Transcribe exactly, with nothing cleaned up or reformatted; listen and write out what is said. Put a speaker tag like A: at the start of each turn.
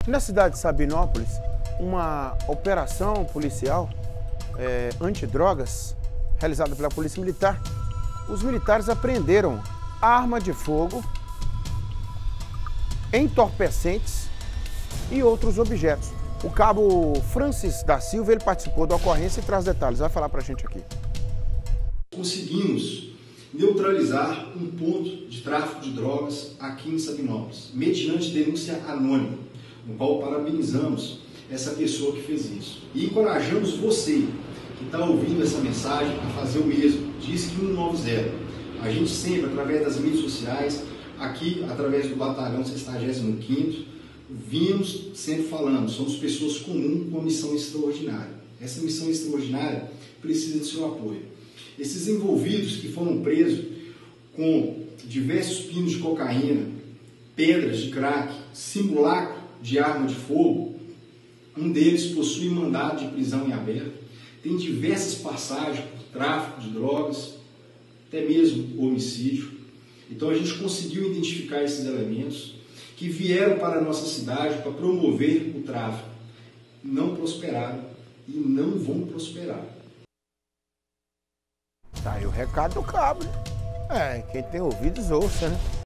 A: Na cidade de Sabinópolis, uma operação policial é, antidrogas realizada pela Polícia Militar, os militares apreenderam arma de fogo, entorpecentes e outros objetos. O cabo Francis da Silva, ele participou da ocorrência e traz detalhes. Vai falar pra gente aqui.
B: Conseguimos neutralizar um ponto de tráfico de drogas aqui em Sabinópolis, mediante denúncia anônima, no qual parabenizamos essa pessoa que fez isso. E encorajamos você, que está ouvindo essa mensagem, a fazer o mesmo. Diz que cento e noventa. A gente sempre, através das mídias sociais, aqui, através do Batalhão sexagésimo quinto, vimos sempre falando, somos pessoas comuns com uma missão extraordinária. Essa missão extraordinária precisa do seu apoio. Esses envolvidos que foram presos com diversos pinos de cocaína, pedras de crack, simulacro de arma de fogo, um deles possui mandado de prisão em aberto, tem diversas passagens por tráfico de drogas, até mesmo homicídio. Então a gente conseguiu identificar esses elementos que vieram para a nossa cidade para promover o tráfico. Não prosperaram e não vão prosperar.
A: Tá aí o recado do cabo, né? É, quem tem ouvidos ouça, né?